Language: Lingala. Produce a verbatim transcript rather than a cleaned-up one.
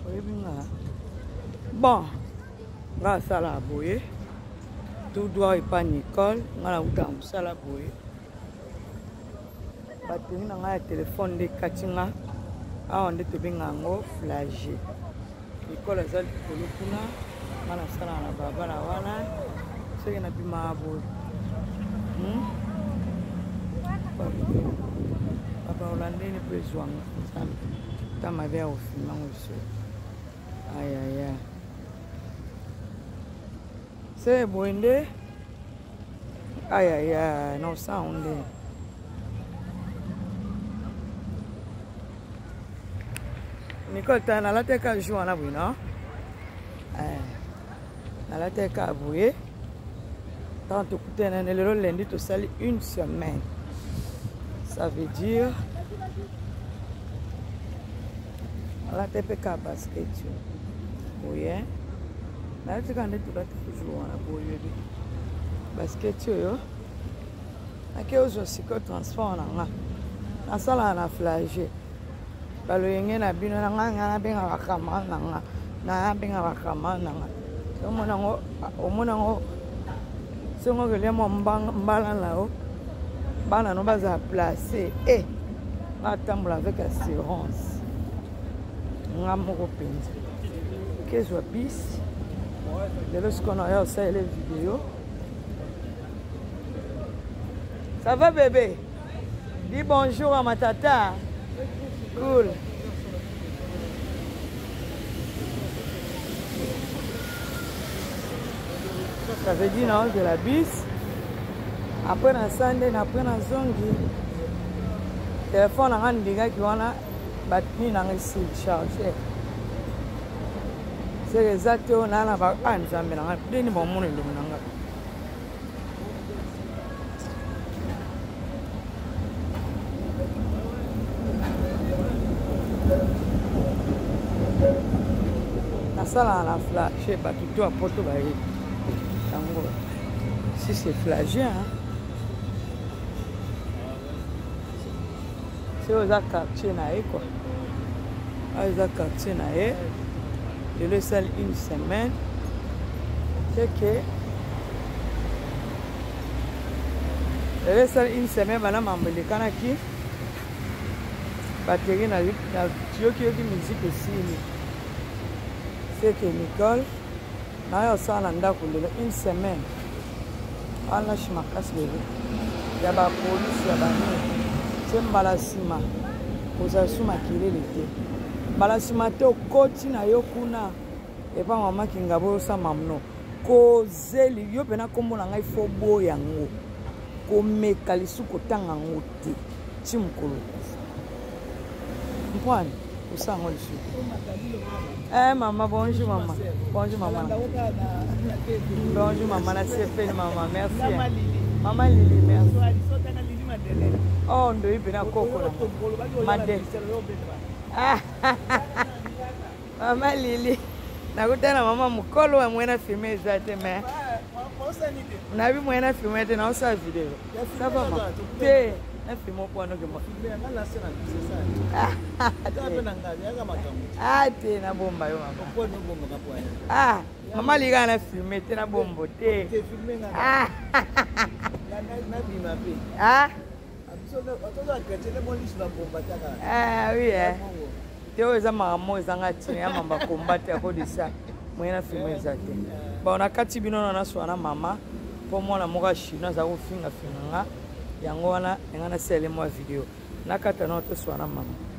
Bon, grâce à la boye, tout doit y pas Nicole, on a eu dans la boye. Batterie na nga téléphone de katinga a on de tobinga ngo flagé. Nicole azali kolukuna, mana sala na baba na wana, seke na bima boye. Hmm? Papa Hollande ne peut jouer en ta ma vie au film aussi. Aïe aïe aïe. C'est bon, aïe aïe aïe, non ça on est. Nicole, tu as la tête à jouer en la boue, non? Tu as la tête à bouiller. Tant que tu as le lundi, tu sali une semaine. Ça veut dire. La tête à basket. Oui, hein? La tête à jouer en la bouille. Basket, yo. Aquí uso siko transform na na sala na flagé. Balo yenge na bino na nga benga wakama na nga na benga wakama na nga. So mona ngo omona ngo so ngo le mo mbala la o bana no baza placer eh na tambola avec assurance. Nga moko penza. Qu'est-ce que bis? De lorsqu'on a ça les vidéos. Ça va bébé? Dis bonjour à ma tata. Cool. Ça veut dire non, de la bus. Après on sande, après on zongi. Téléphone on a des gars qui vont là, batterie n'a ici chargé. C'est exactement on a là bas un jamais là, plein de bon monde de mon anga. Ça là la flash, je sais pas tout à poto ba yi. Tango. Si c'est flagé hein. C'est aux quartier na yi quoi. Aux quartier na yi. Je le sel une semaine. C'est que je le sel une semaine bana mambele kana ki. Batterie na yi na tio ki yi musique aussi. C'est que Nicole, n'a une semaine. On a chimakas levé. Il y a la police, il y a la nuit. C'est Mbalasima. Vous avez su maquiller l'été. Mbalasima te au côté na yokuna. Et pas maman qui n'a pas sa maman. Cause li yo pena comme on a il faut beau yango. Comme kalisu kotanga ngote. Chimkolo. Mpwani. Eh maman, bonjour maman. Bonjour maman. Bonjour maman, la C P maman, merci. Maman Lili, merci. Oh, on doit y venir à Coco. Madeleine. Maman Lili. Nakutana maman mukolo wa mwena filmer zate mais. Na bi mwena filmer te na osa video. Ça va maman. Te na filmer pour no kemo. Ah, te na bomba yo maman. Ah, maman liga na filmer te na bombo te. Ah. Ah. Ah oui hein. Teo eza mamo ezanga tine ya mamba combattre à cause de ça. Moyena filmer zate. Ba on a kati bino na swana mama pour moi na moka chinois za ko finga finga yango wana ngana sele mo video. Na kata no to swana mama.